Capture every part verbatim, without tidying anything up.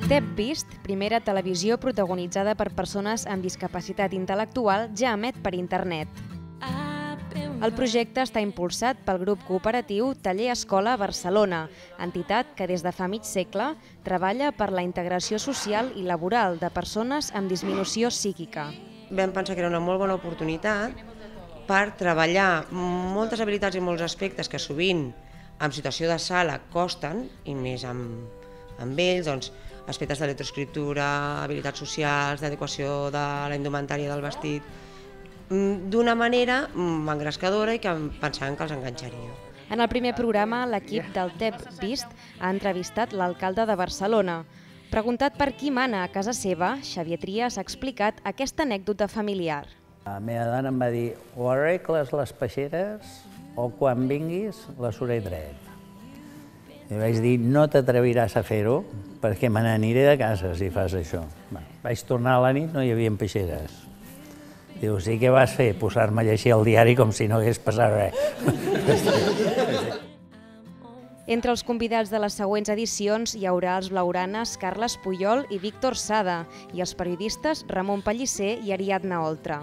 T E P Vist, primera televisió protagonitzada per persones amb discapacitat intel·lectual, ja emet per internet. El projecte està impulsat pel grup cooperatiu Taller Escola Barcelona, entitat que des de fa mig segle treballa per la integració social i laboral de persones amb disminució psíquica. Vam pensar que era una molt bona oportunitat per treballar moltes habilitats i molts aspectes que sovint en situació de sala costen, i més amb, amb ells, doncs, aspectes de lectoescriptura, habilitats socials, d'adequació de la indumentària del vestit, d'una manera engrescadora i que pensaven que els enganxaria. En el primer programa, l'equip del T E P Vist ha entrevistat l'alcalde de Barcelona. Preguntat per qui mana a casa seva, Xavier Trias ha explicat aquesta anècdota familiar. La meva dona em va dir, o arregles les peixeres o quan vinguis la suré dret. I vaig dir, no t'atreviràs a fer-ho perquè me n'aniré de casa si fas això. Vaig tornar a la nit, no hi havia peixeres. Diu, sí que vas fer? Posar-me a llegir el diari com si no hagués passat res. Entre els convidats de les següents edicions hi haurà els blaugranes Carles Puyol i Víctor Sada i els periodistes Ramon Pellicer i Ariadna Oltra.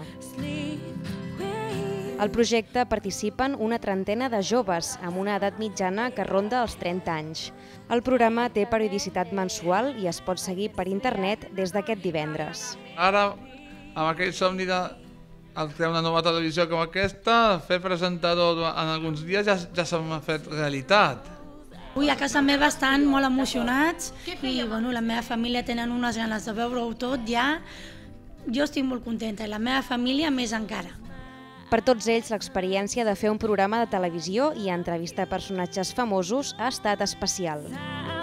Al projecte participen una trentena de joves amb una edat mitjana que ronda els trenta anys. El programa té periodicitat mensual i es pot seguir per internet des d'aquest divendres. Ara, amb aquell somni de crear una nova televisió com aquesta, fer presentador en alguns dies ja, ja se m'ha fet realitat. Avui a casa meva estan molt emocionats i bueno, la meva família tenen unes ganes de veure-ho tot ja. Jo estic molt contenta i la meva família més encara. Per tots ells, l'experiència de fer un programa de televisió i entrevistar personatges famosos ha estat especial.